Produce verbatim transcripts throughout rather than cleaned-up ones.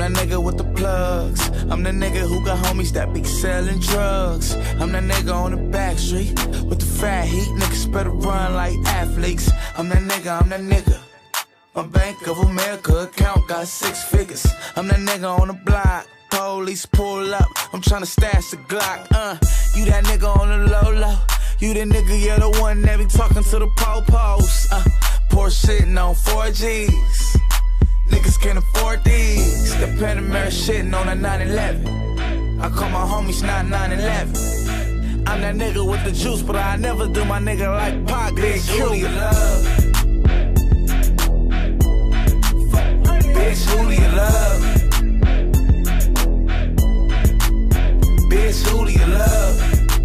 that nigga with the plugs. I'm the nigga who got homies that be selling drugs. I'm that nigga on the back street with the fat heat. Niggas better run like athletes. I'm that nigga, I'm that nigga. My Bank of America account got six figures. I'm that nigga on the block. Police pull up, I'm tryna stash the Glock. Uh, you that nigga on the low low. You the nigga, yeah, the one that be talking to the po-pos. Uh, poor shitting on four G's. Niggas can't afford these. The Panamera shitting on a nine eleven. I call my homies not nine eleven. I'm that nigga with the juice, but I never do my nigga like Pac. Bitch, who do you love? Bitch, who do you love? Bitch, who do you love?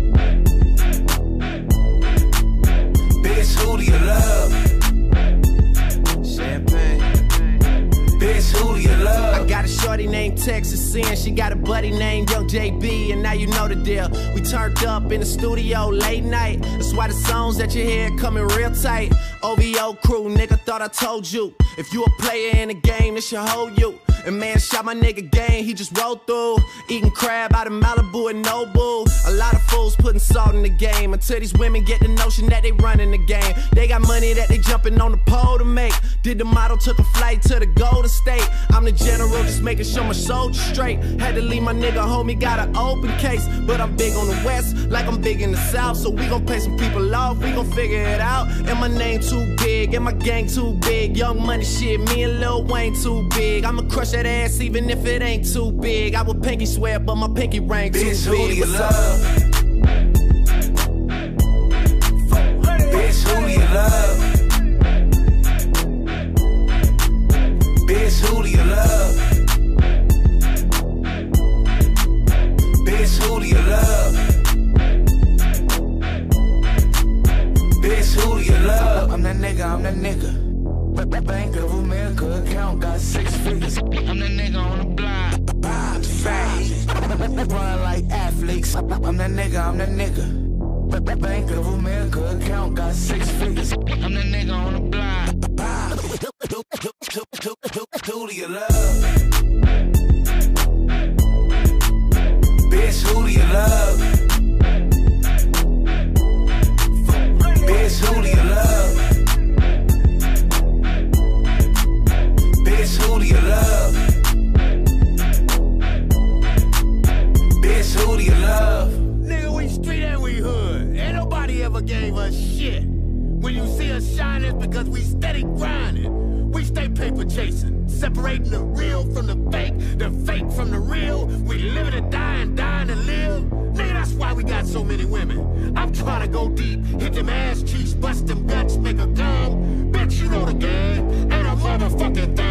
Bitch, who do you love? Champagne. Bitch, who do you love? I got a shorty named Texas Sin. She got a buddy named Young J B, and now you know the deal. We turned up in the studio late night. That's why the songs that you hear coming real tight. O V O crew, nigga, thought I told you. If you a player in the game, this should hold you. And man, shot my nigga game, he just rolled through. Eating crab out of Malibu and Nobu. A lot of fools putting salt in the game, until these women get the notion that they running the game. They got money that they jumping on the pole to make. Did the model, took a flight to the Golden State. I'm the general, just making sure my soldiers straight. Had to leave my nigga homie, got an open case. But I'm big on the west, like I'm big in the south. So we gon' pay some people off, we gon' figure it out. And my name too big, and my gang too big. Young Money shit, me and Lil Wayne too big. I'ma crush that ass even if it ain't too big. I would pinky swear, but my pinky ring too Bitch, big. who do you love? Bitch, who do you love? Bitch, who do you love? Bitch, who do you love? Bitch, who do you love? I'm that nigga, I'm that nigga. Bank of America account got six figures. I'm that nigga on the block. I'm fat. Run like athletes. I'm that nigga, I'm that nigga. Bank of America account got six figures. I'm that nigga on the block. Who do you love? Bitch, who do you love? Bitch, who do you love? Bitch, who do you love? Bitch, who do you love? Nigga, we street and we hood. Ain't nobody ever gave us shit. When you see us shine, it's because we steady grinding. We stay paper chasing, separating the real from the fake, the fake from the real. We live to die and dying to live. Nigga, that's why we got so many women. I'm trying to go deep, hit them ass cheeks, bust them guts, make a gum. Bitch, you know the game. Ain't a motherfucking thing.